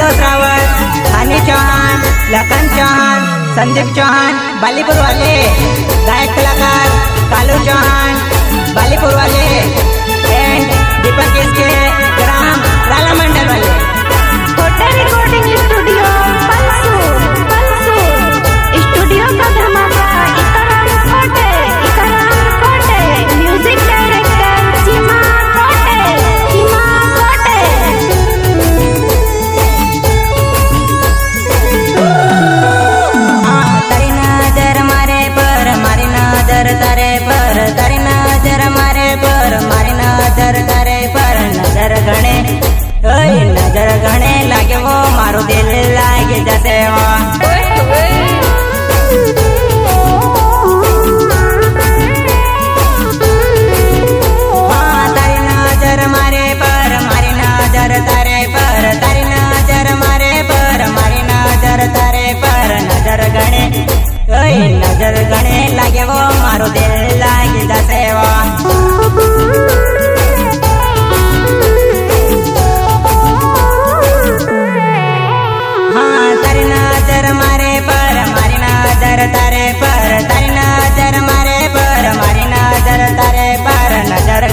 संतोष रावत, हनी चौहान, लखन चौहान, संदीप चौहान बालीपुर वाले, गायक कलाकार कालू चौहान बालीपुर वाले एंड दीपक इसके ग्राम राला मंडल वाले। Hotel recording studio Palsur studio का धमाका इकराम कोटे म्यूजिक डायरेक्टर चीमा कोटे। तारी नजर मारे पर मारी नजर तारे पर, तारी नजर मारे पर मारी नजर तारे पर, नजर घणे नजर घणे लागे वो मारो दिल लागे जैसे वो। हाँ तारी नजर मारे पर मारी नजर तारे पर, तारी नजर मारे पर मारी नजर तारे पर, नजर घणे नजर घणे लागे वो मारो दिल लागे जैसे वो। तारे पर तारी नजर मारे पर मारी नजर तारे पर, नजर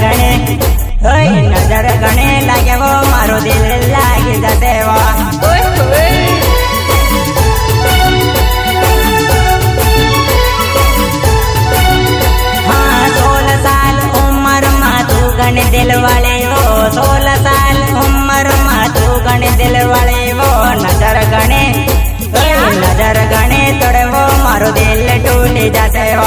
घणे लागे वो मारो दिल लागे जैसे वो। हाँ 16 साल उम्र मा तू घणे दिल वाले वो, 16 साल उम्र मा तू घणे दिल वाले वो, नजर घणे तोड़े वो मारो दिल टूटे जैसे वो।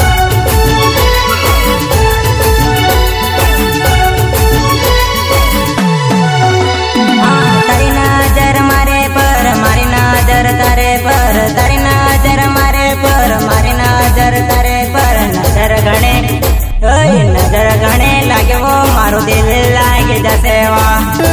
हाँ तारी नजर मारे पर मारी नजर तारे पर, तारी नजर मारे पर मारी नजर तारे पर, नजर घणे लागे वो मारो दिल लागे जैसे वो।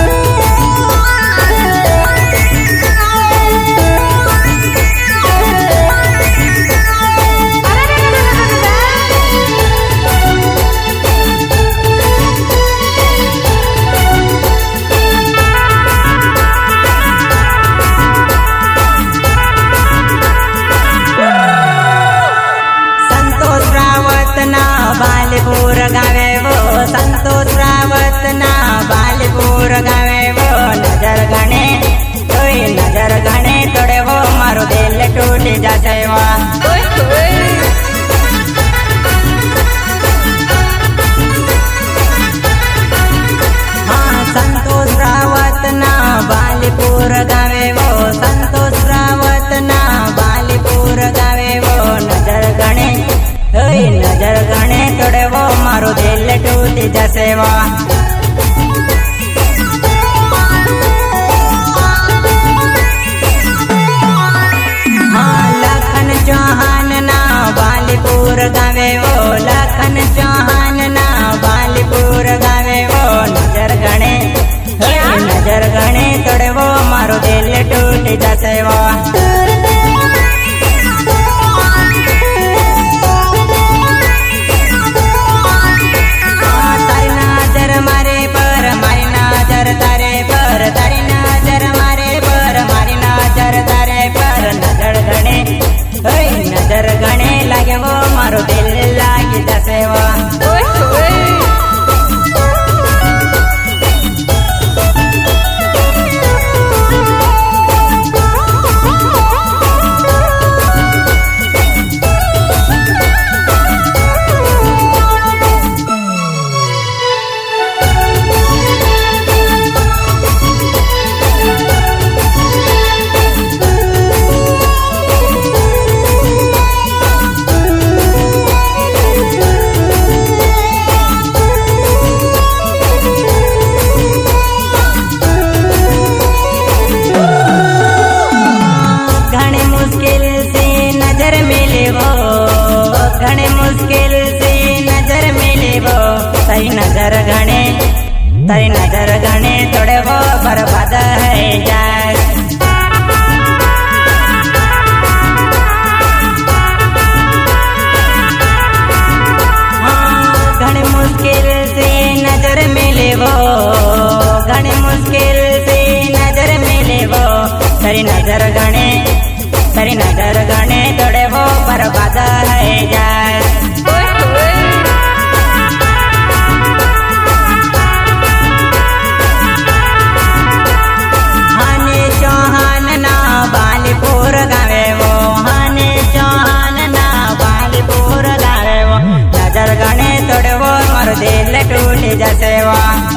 बालीपुर गावे वो संतोष रावत ना बालीपुर गावे वो, नजर घणे तोड़े वो मारो दिल टूटे जैसे वो। हाँ संतोष रावत ना बालीपुर गावे वो, संतोष रावत ना बालीपुर गावे वो, नजर घणे तोड़े वो मारो दिल टूटे जैसे वो। हाँ लखन चौहान ना बालीपुर गावे वो, लखन चौहान ना बालीपुर गावे वो, नजर घणे तोड़े वो मारो दिल टूटे जैसे वो। तारे पर तारी नजर मारे पर मारी नजर तारे पर, नजर घणे लागे वो मारो दिल लागे जैसे वो। तारी नजर घणे तोड़े वो बर्बाद है जाए। घणे मुश्किल से नजर मिले वो, घणे मुश्किल से नजर मिले वो, तेरी नजर गणे तोड़े वो बर्बाद है जाए। हाने चौहान ना बालीपुर गावे वो, हाने चौहान ना बालीपुर गावे वो, नजर गणे तोड़े वो मारो दिल टूट जैसे वो।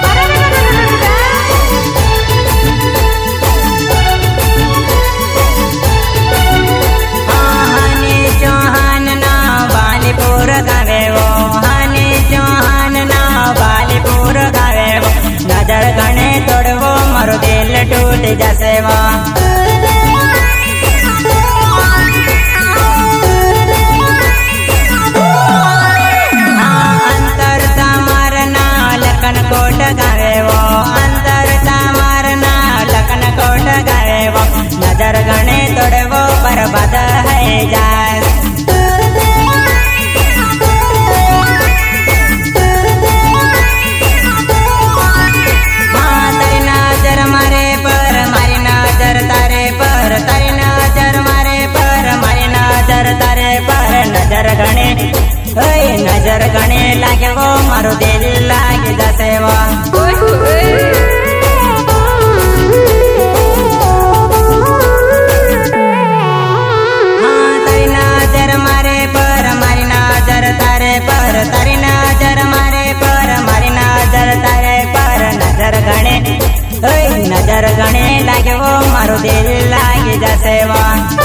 हाने चौहान ना बालीपुर गावे वो, हाने चौहान ना बालीपुर गावे वो, नजर गणे तोड़े वो मारो दिल टूट जैसे वो। कोट गावे वो, अंतर तामारना लखन कोट गावे वो, नजर गणे तोड़े वो बर्बाद है जाए। हाँ तेरी नजर मारे पर मारी नजर तारे पर, तेरी नजर मारे पर मारी नजर तारे पर, नजर गणे नजर गणे लागे वो मारो दिल लागे जैसे वो। हाँ तेरी नजर मारे पर मारी नजर तारे पर, तेरी नजर मारे पर मारी नजर तारे पर, नजर गणे लागे वो मारो दिल लागे जैसे वो।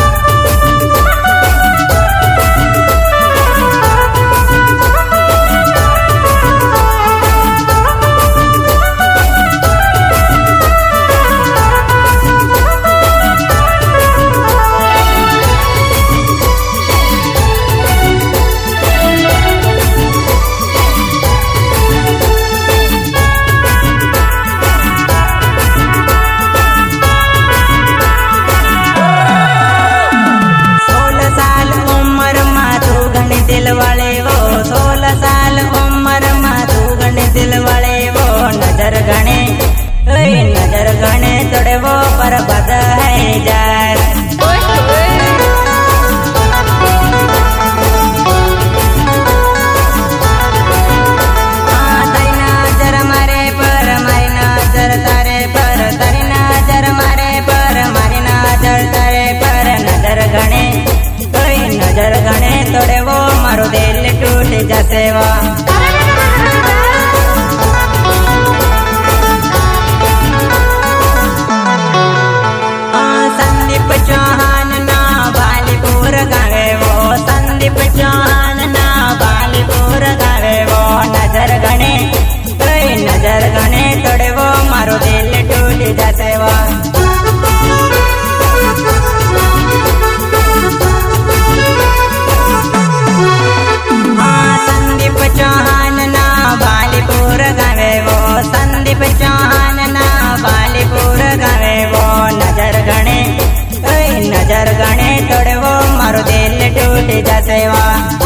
दिल वाले वो 16 साल उम्र में तू गणे दिल वाले वो, नजर गणे तोड़े वो बर्बाद है जाए। हाँ तेरी नजर मारे पर मारी नजर तारे पर, तेरी नजर मारे पर मारी नजर तारे पर, नजर गणे तोड़े वो मारो दिल टूट जैसे वो। संदीप चौहान ना बालीपुर गावे वो, संदीप चौहान ना बालीपुर गावे वो, नजर गणे तोड़े वो मारो दिल टूट जैसे वो। संदीप चौहान ना बालीपुर गावे वो, संदीप चौहान ना बालीपुर गावे वो, नजर गणे तोड़े वो मारो दिल टूट जैसे वो।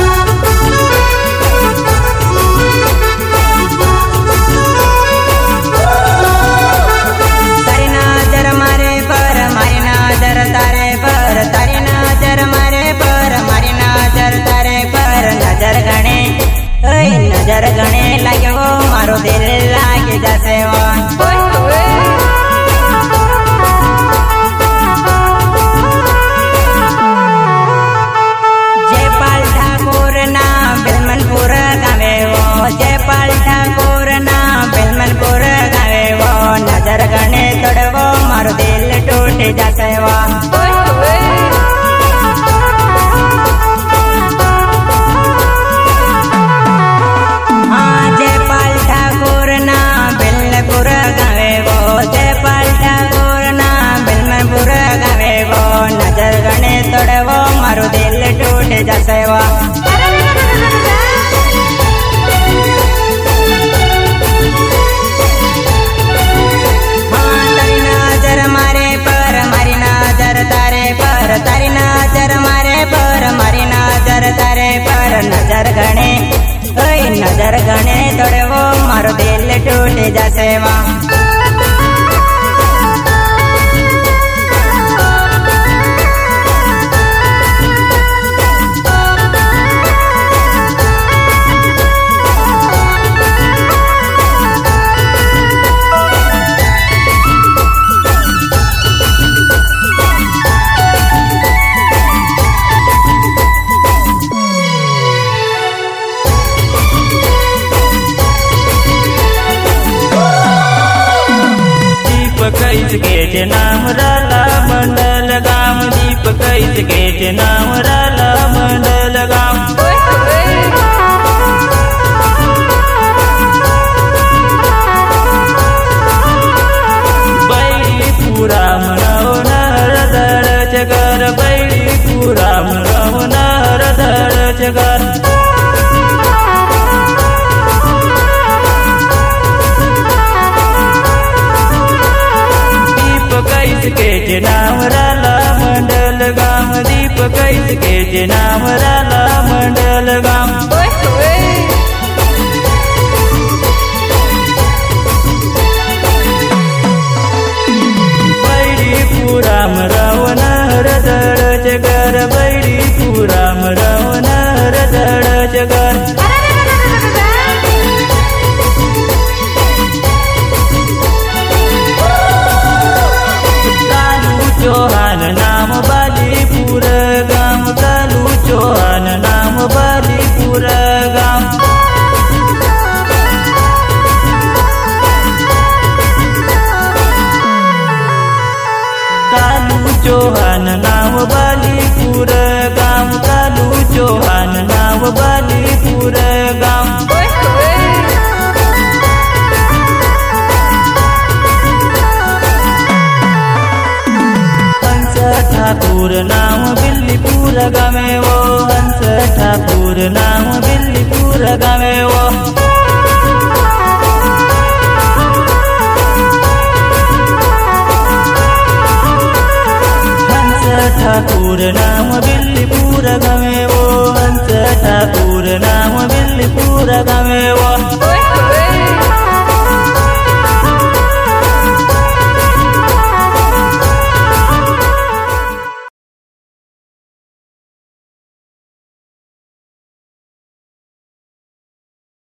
तेरी नजर मारे पर मारी नजर तारे पर, तेरी नजर मारे पर मारी नजर तारे पर, नजर गणे लागे वो मारो दिल लागे जैसे वो। जयपाल ठाकुर ना बिलमनपुर गावे वो, जयपाल ठाकुर ना बिलमनपुर गावे वो, नजर गणे तोड़े वो मारो दिल टूट जैसे वो। जयपाल ठाकुर ना बिलमनपुर गावे वो, जयपाल ठाकुर ना बिलमनपुर गावे वो, नजर गणे तोड़े वो मारो दिल टूट जैसे वो। हाँ तेरी नजर मारे पर मारी नजर तारे पर, तेरी नजर मारे पर मारी नजर तारे पर, नजर गणे तोड़े वो मारो दिल टूट जैसे वो। के नाम राला मंडल गाम। दीप कैसे के नाम राला मंडल गाम। बैरी पूरा मनव नर धर जगर। बैरी पूरा मनव नर धर जगर। दीप कैसे के नाम राला मंडल गाम। दीप कैसे के नाम राला मंडल गाम। बैरी पूरा मरव नर धर जगर। बैरी पूरा मरव नर धर जगर। चौहान नाम बालीपुर गाम। कालू चौहान नाम बालीपुर गाम। कालू चौहान नाम बालीपुर गाम। कालू चौहान नाम बालीपुर गाम। ठाकुर नाम बिल्लीपुर गामे वो। हंस ठाकुर नाम बिल्लीपुर गामे वो। हंस ठाकुर